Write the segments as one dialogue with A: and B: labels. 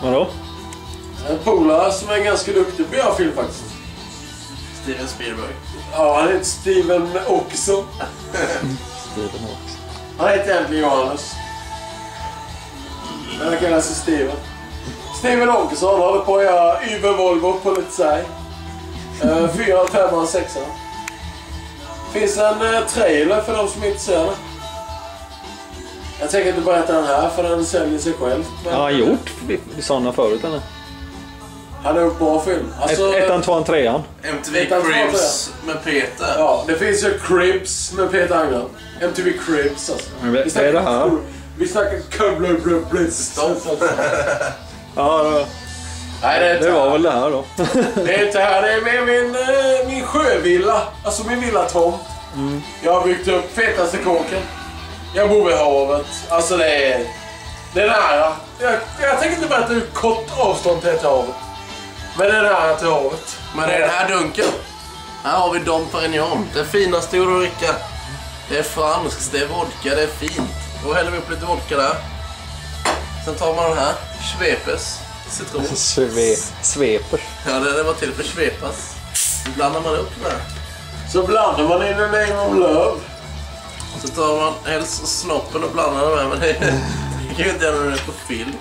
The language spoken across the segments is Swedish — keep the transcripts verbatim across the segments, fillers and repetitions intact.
A: Vadå?
B: En polare som är ganska duktig på att göra film faktiskt.
C: Steven Spielberg.
B: Ja, han heter Steven Åkesson.
A: Steven Åkesson.
B: Han heter egentligen Johannes. Men han kallar sig Steven. Steven Åkesson håller på att göra Uber Volvo på lite sig. Uh, fyra, femman, sexan. Finns en uh, trailer för de som är intresserade. Jag tänker inte berätta den här för den säljer sig själv.
A: Men... Ja, gjort sådana förut eller?
B: Han har gjort bra film.
A: Alltså, Ett, ettan, tvåan, trean.
C: M T V Cribs med Peter.
B: Ja, det finns ju Cribs med Peter Angren. M T V Cribs alltså.
A: Men vi snackar det här.
B: Vi snackar Kubler-Blitz.
A: Ja, då.
B: Nej, det, är
A: det var väl det här då.
B: Det är inte här, det är med min, min sjövilla. Alltså min villatomt. Mm. Jag har byggt upp fetaste kåken. Jag bor vid havet. Alltså det är... Det är nära. Jag, jag tänker inte berätta hur kort avstånd till ett havet. Men det är nära till havet.
C: Men det är den här dunken. Här har vi Dom Perignon. Det finaste att dricka. Det är franskt, det är vodka, det är fint. Då häller vi upp lite vodka där. Sen tar man den här. Schwepes. Citron.
A: Sve, sveper.
C: Ja, det, det var till för svepas. Så blandar man upp det här.
B: Så blandar man in en name of love.
C: Så tar man helst snoppen och blandar det med. Men det kan ju inte göra det på film.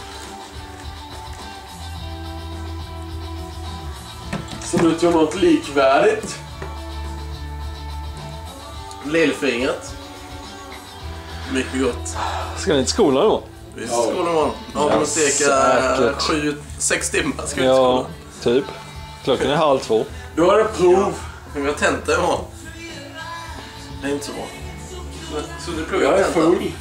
B: Så nu tog något likvärdigt.
C: Lillfingret. Mycket gott.
A: Ska ni till skolan då?
C: Vi ska till skolan imorgon. Ja, vi måste steka sju, sex timmar ska vi till skolan.
A: Ja, typ. Klockan är halv två.
B: Då är det prov.
C: Vi har tenta imorgon. Det är inte så bra. Så du pluggar
B: Jag är
C: tenta?
B: full.